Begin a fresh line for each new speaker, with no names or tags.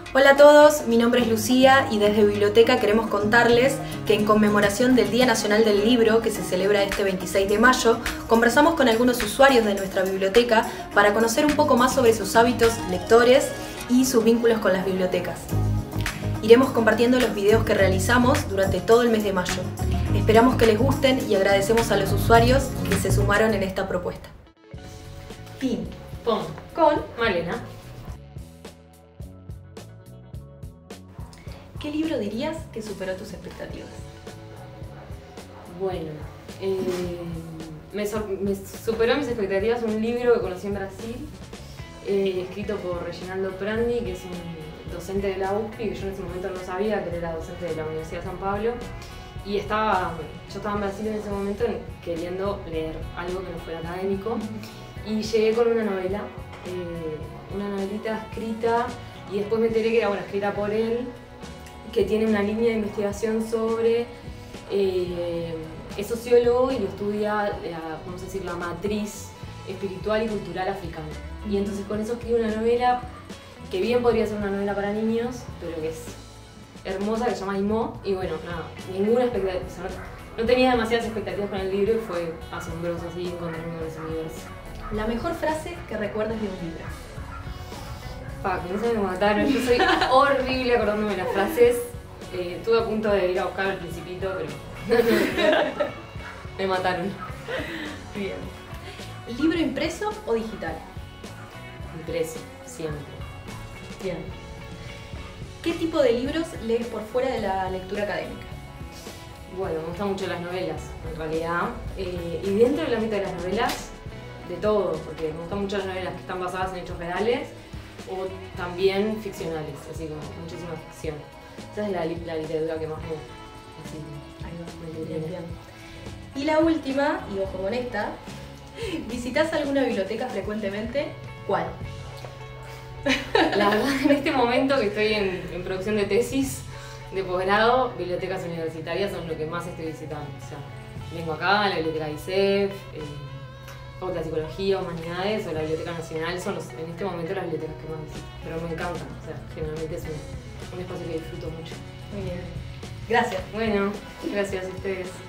Hola a todos, mi nombre es Lucía y desde Biblioteca queremos contarles que en conmemoración del Día Nacional del Libro, que se celebra este 26 de mayo, conversamos con algunos usuarios de nuestra biblioteca para conocer un poco más sobre sus hábitos lectores y sus vínculos con las bibliotecas. Iremos compartiendo los videos que realizamos durante todo el mes de mayo. Esperamos que les gusten y agradecemos a los usuarios que se sumaron en esta propuesta. Fin.
Pon.
Con
Malena.
¿Qué libro dirías que superó tus expectativas?
Bueno, me superó mis expectativas un libro que conocí en Brasil, escrito por Reginaldo Prandi, que es un docente de la USP, que yo en ese momento no sabía que era docente de la Universidad de San Pablo. Y yo estaba en Brasil en ese momento queriendo leer algo que no fuera académico. Y llegué con una novela, una novelita escrita, y después me enteré que era escrita por él, que tiene una línea de investigación sobre, es sociólogo y lo estudia, vamos a decir, la matriz espiritual y cultural africana. Y entonces con eso escribe una novela que bien podría ser una novela para niños, pero que es hermosa, que se llama Imo, y bueno, nada, ninguna expectativa, o sea, no tenía demasiadas expectativas con el libro y fue asombroso así encontrarme con ese universo.
La mejor frase que recuerdas de un libro.
Que no se me mataron, yo soy horrible acordándome de las frases. Estuve a punto de ir a buscar al Principito, pero me mataron.
Bien. ¿Libro impreso o digital?
Impreso, siempre.
Bien. ¿Qué tipo de libros lees por fuera de la lectura académica?
Bueno, me gustan mucho las novelas, en realidad. Y dentro del ámbito de las novelas, de todo, porque me gustan mucho las novelas que están basadas en hechos reales o también ficcionales, así como muchísima ficción. Esa es la literatura que más me gusta. Así,
bien. Y la última, y ojo con esta, ¿visitas alguna biblioteca frecuentemente? ¿Cuál?
La verdad, en este momento que estoy en producción de tesis de posgrado, bibliotecas universitarias son lo que más estoy visitando. O sea, vengo acá a la biblioteca de ISEF, Facultad de Psicología, Humanidades o la Biblioteca Nacional son en este momento las bibliotecas que más visito. Pero me encantan, o sea, generalmente es un espacio que disfruto mucho.
Muy bien. Gracias.
Bueno, gracias a ustedes.